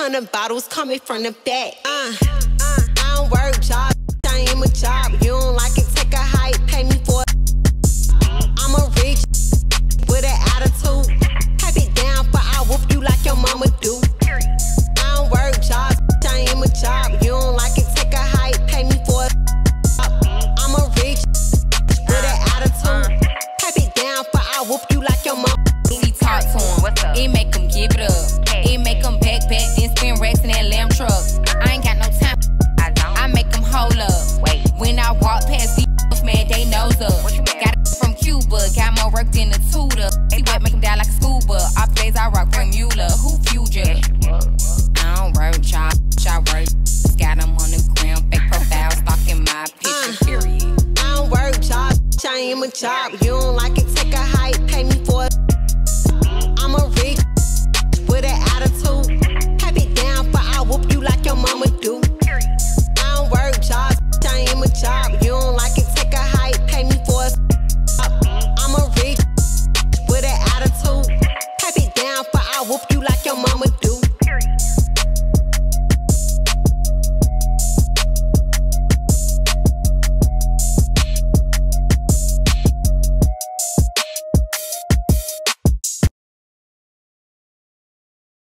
100 bottles coming from the back. I don't work job, I am a job. You don't like it, take a hike, pay me for it. I'm a rich with an attitude.